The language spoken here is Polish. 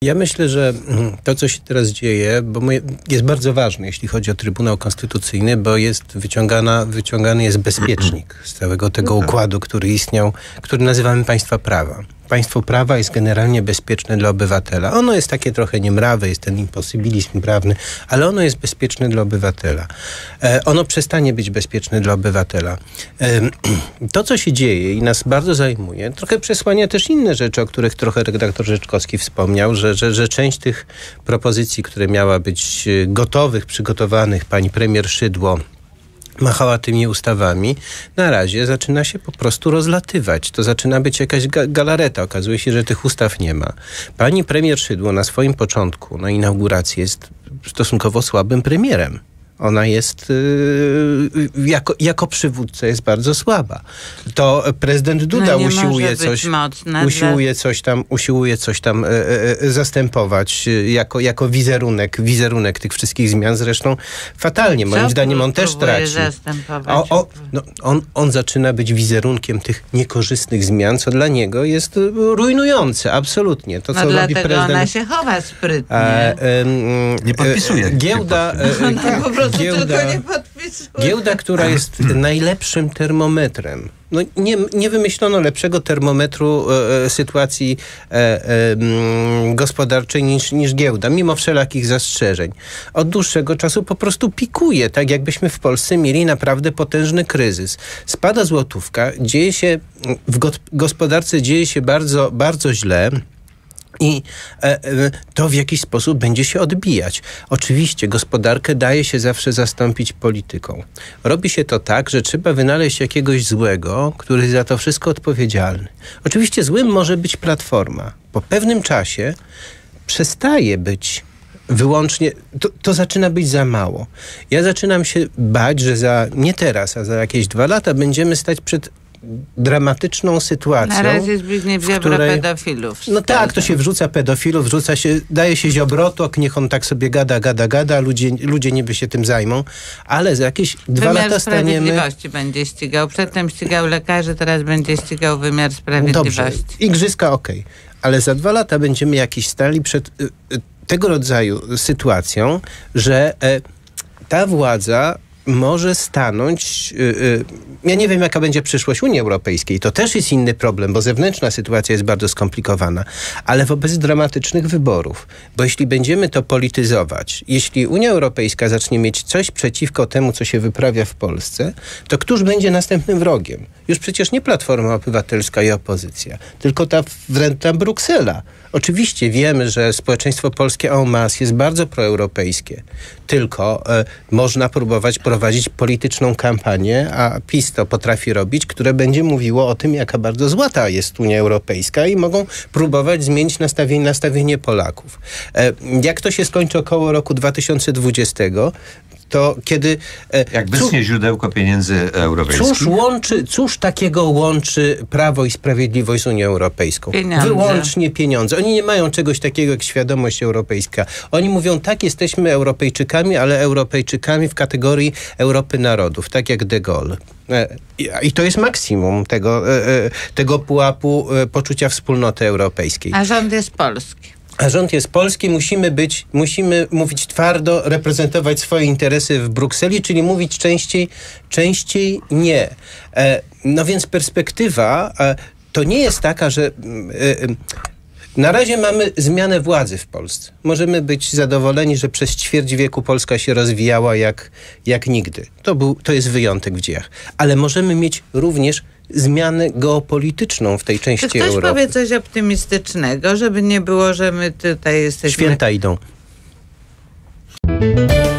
Ja myślę, że to, co się teraz dzieje, jest bardzo ważne, jeśli chodzi o Trybunał Konstytucyjny, bo jest wyciągany jest bezpiecznik z całego tego układu, który istniał, który nazywamy państwa prawa. Państwo prawa jest generalnie bezpieczne dla obywatela. Ono jest takie trochę niemrawe, jest ten imposybilizm prawny, ale ono jest bezpieczne dla obywatela. Ono przestanie być bezpieczne dla obywatela. To, co się dzieje i nas bardzo zajmuje, trochę przesłania też inne rzeczy, o których trochę redaktor Rzeczkowski wspomniał, że część tych propozycji, które miała być gotowych, przygotowanych, pani premier Szydło machała tymi ustawami, na razie zaczyna się po prostu rozlatywać. To zaczyna być jakaś galareta. Okazuje się, że tych ustaw nie ma. Pani premier Szydło na swoim początku, na inauguracji, jest stosunkowo słabym premierem. Ona jest jako przywódca jest bardzo słaba. To prezydent Duda usiłuje coś tam zastępować jako wizerunek tych wszystkich zmian. Zresztą fatalnie. Moim zdaniem on też traci. On zaczyna być wizerunkiem tych niekorzystnych zmian, co dla niego jest rujnujące. Absolutnie. To, co robi dlatego prezydent... ona się chowa sprytnie. Nie podpisuje. Giełda, która jest najlepszym termometrem. No nie wymyślono lepszego termometru sytuacji gospodarczej niż giełda, mimo wszelakich zastrzeżeń. Od dłuższego czasu po prostu pikuje, tak jakbyśmy w Polsce mieli naprawdę potężny kryzys. Spada złotówka, w gospodarce dzieje się bardzo, bardzo źle. I to w jakiś sposób będzie się odbijać. Oczywiście gospodarkę daje się zawsze zastąpić polityką. Robi się to tak, że trzeba wynaleźć jakiegoś złego, który jest za to wszystko odpowiedzialny. Oczywiście złym może być Platforma. Po pewnym czasie przestaje być wyłącznie, to zaczyna być za mało. Ja zaczynam się bać, że nie teraz, a za jakieś 2 lata będziemy stać przed dramatyczną sytuacją. Na razie Zbigniew Ziobro pedofilów. No tak, to się wrzuca pedofilów, daje się Ziobrotok, niech on tak sobie gada, ludzie niby się tym zajmą, ale za jakieś 2 lata staniemy... Wymiar Sprawiedliwości będzie ścigał. Przedtem ścigał lekarzy, teraz będzie ścigał wymiar sprawiedliwości. Dobrze, igrzyska okej. Ale za 2 lata będziemy stali przed tego rodzaju sytuacją, że ta władza może stanąć... Ja nie wiem, jaka będzie przyszłość Unii Europejskiej. To też jest inny problem, bo zewnętrzna sytuacja jest bardzo skomplikowana. Ale wobec dramatycznych wyborów, bo jeśli będziemy to polityzować, jeśli Unia Europejska zacznie mieć coś przeciwko temu, co się wyprawia w Polsce, to któż będzie następnym wrogiem? Już przecież nie Platforma Obywatelska i opozycja, tylko ta wredna Bruksela. Oczywiście wiemy, że społeczeństwo polskie en masse jest bardzo proeuropejskie. Tylko można próbować prowadzić polityczną kampanię, a PiS to potrafi robić, które będzie mówiło o tym, jaka bardzo zła ta jest Unia Europejska i mogą próbować zmienić nastawienie Polaków. Jak to się skończy około roku 2020, to kiedy... Jak wyschnie źródełko pieniędzy europejskich. Cóż takiego łączy Prawo i Sprawiedliwość z Unią Europejską? Pieniądze. Wyłącznie pieniądze. Oni nie mają czegoś takiego jak świadomość europejska. Oni mówią, tak, jesteśmy Europejczykami, ale Europejczykami w kategorii Europy Narodów, tak jak de Gaulle. I to jest maksimum tego pułapu poczucia wspólnoty europejskiej. A rząd jest polski. A rząd jest polski, musimy mówić twardo, reprezentować swoje interesy w Brukseli, czyli mówić częściej nie. No więc perspektywa to nie jest taka, że... Na razie mamy zmianę władzy w Polsce. Możemy być zadowoleni, że przez ćwierć wieku Polska się rozwijała jak nigdy. To jest wyjątek w dziejach. Ale możemy mieć również zmianę geopolityczną w tej części Europy. Ktoś powie coś optymistycznego, żeby nie było, że my tutaj jesteśmy... Święta idą.